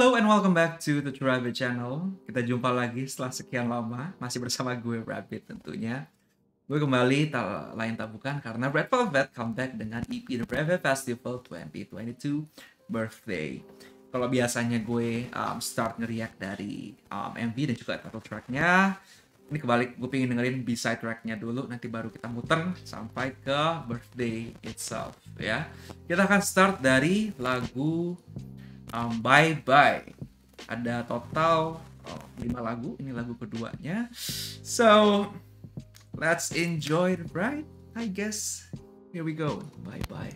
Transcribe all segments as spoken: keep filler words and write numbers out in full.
Hello and welcome back to the Rabbit Channel. Kita jumpa lagi setelah sekian lama, masih bersama gue Rabbit tentunya. Gue kembali tak lain tak bukan karena Red Velvet comeback dengan E P The Brave Festival dua ribu dua puluh dua Birthday. Kalau biasanya gue um, start nge-react dari um, M V dan juga title tracknya, ini kebalik, gue pengen dengerin B-side tracknya dulu, nanti baru kita muter sampai ke Birthday itself ya. Kita akan start dari lagu Um, Bye Bye. Ada total oh, lima lagu. Ini lagu keduanya. So let's enjoy the ride, I guess. Here we go. Bye Bye.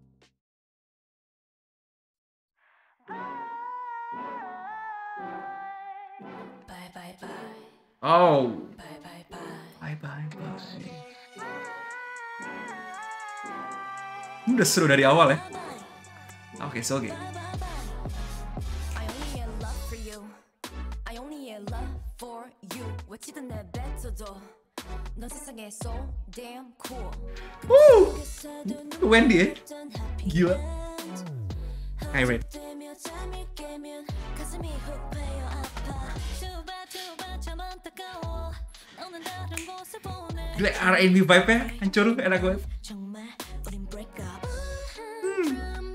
Bye bye bye. Oh. Bye bye bye. Bye Bye Bye. Ini udah seru dari awal ya. Oke, okay, so oke. Okay. Woo! Wendy ya? Gila. Hi Red. Gila, R and B vibe-nya hancur, enak banget. Hmm.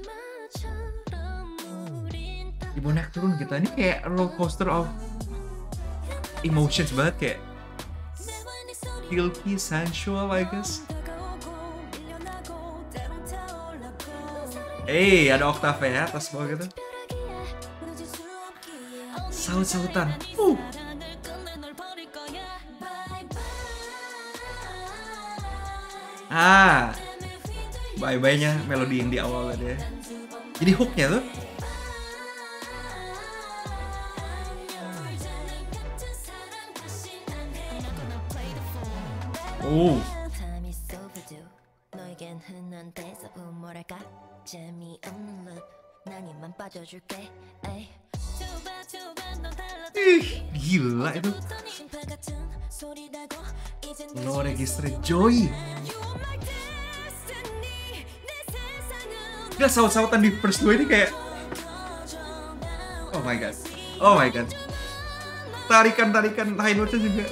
Ibu naik turun kita, ini kayak roller coaster of emotions banget, kayak guilty, sensual, I guess. Eh, hey, ada oktave ya atas bawah gitu. Saut-sautan. Uh. Ah, bye-bye-nya melodi yang di awal tadi ya. Jadi hooknya tuh. Oh. Ih, gila itu. Low register Joy. Gila, saut-sautan di verse dua ini kayak, oh my god, oh my god. Tarikan-tarikan high note-nya juga.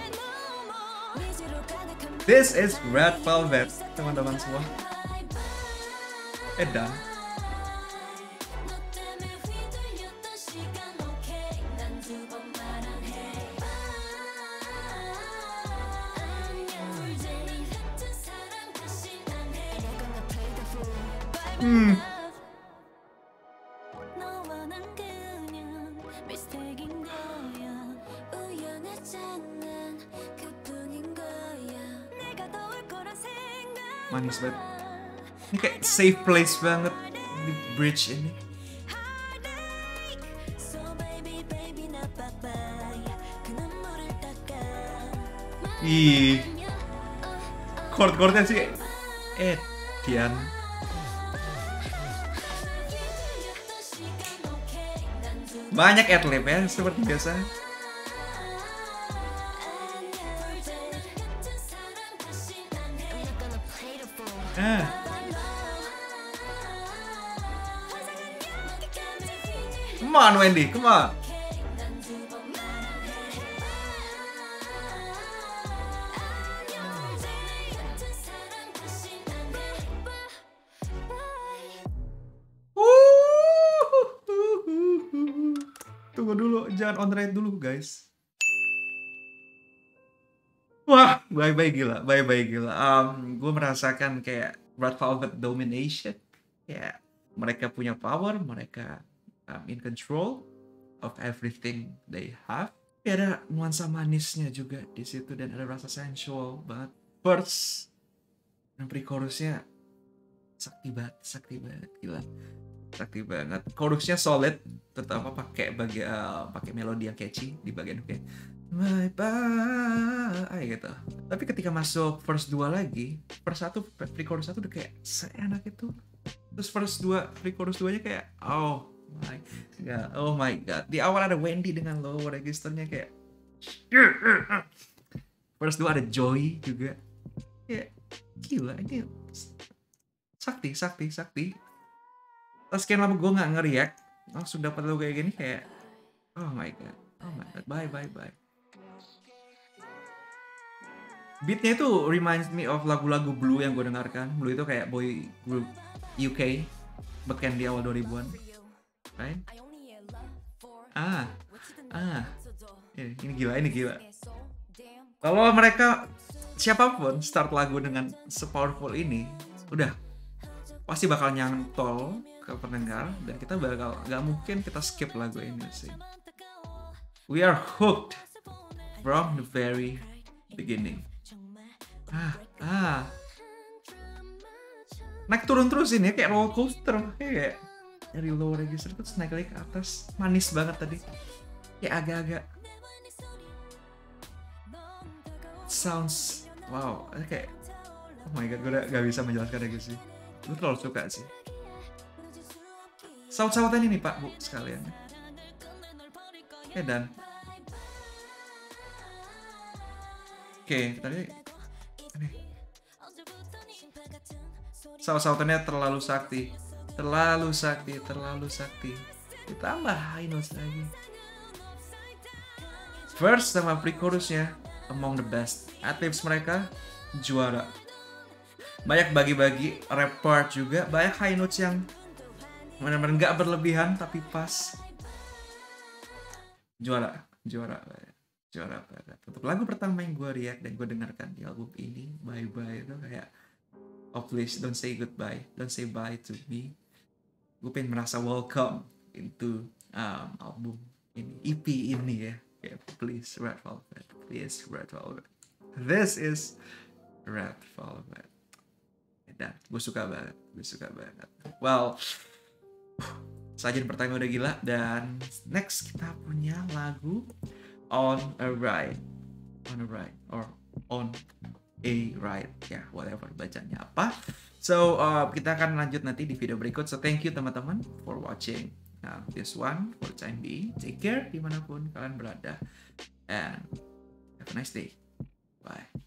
This is Red Velvet, teman-teman semua. Edan. Hmm. Manis banget. Ini kayak safe place banget di bridge ini. Ih, chord-chordnya sih Edian. Banyak adlib ya, seperti biasa. Ah. Come on, Wendy, come on. Tunggu dulu, jangan on ride dulu guys. Wah, bye-bye gila, bye-bye gila. Um, gue merasakan kayak Red Velvet domination. Ya, mereka punya power, mereka um, in control of everything they have. Ya, ada nuansa manisnya juga di situ dan ada rasa sensual banget. First, dan pre-chorusnya sakti banget, sakti banget, gila. Sakti banget. Chorusnya solid, terutama pakai bagi uh, pakai melodi yang catchy di bagian kayak bye bye gitu. Tapi ketika masuk verse dua lagi, verse satu pre-chorus satu udah kayak seenak itu. Terus verse dua pre-chorus dua nya kayak oh my god, oh my god. Di awal ada Wendy dengan low registernya kayak verse dua ada Joy juga. Kayak gila ini sakti, sakti, sakti. Terus sekian lama gue nggak nge-react langsung dapat lagu kayak gini kayak oh my god, oh my god, bye bye bye. Beatnya itu reminds me of lagu-lagu Blue yang gue dengarkan. Blue itu kayak boy group U K band di awal dua ribuan, right? Ah, ah, ini, ini gila, ini gila. Kalau mereka siapapun start lagu dengan sepowerful ini, udah pasti bakal nyantol ke pendengar dan kita bakal nggak mungkin kita skip lagu ini sih. We are hooked from the very beginning. Ah, ah. Naik turun terus ini kayak roller coaster, kayak dari low register terus naik lagi ke atas, manis banget tadi. Kayak agak-agak sounds wow, kayak oh my god, gue udah gak bisa menjelaskan lagi sih. Gue terlalu suka sih. Saut-sautan ini pak bu sekalian. Oke dan oke tadi ini saut-sautannya terlalu sakti, terlalu sakti, terlalu sakti. Ditambah high notes lagi. Verse sama pre-chorusnya among the best. Adlibs mereka juara. Banyak bagi-bagi rap part juga, banyak high notes yang benar-benar nggak berlebihan tapi pas. Juara, juara, juara banget. Untuk lagu pertama yang gue react dan gue dengarkan di album ini, Bye Bye itu kayak oh please don't say goodbye, don't say bye to me. Gue pengen merasa welcome into um, album ini, E P ini ya. Yeah, please Red Velvet, please Red Velvet. This is Red Velvet. Dan gue suka banget, gue suka banget. Well, sajian pertama udah gila dan next kita punya lagu On a Ride, On a Ride or On a Ride, ya yeah, whatever bacanya apa. So uh, kita akan lanjut nanti di video berikut. So thank you teman-teman for watching uh, this one for the time being. Take care dimanapun kalian berada and have a nice day. Bye.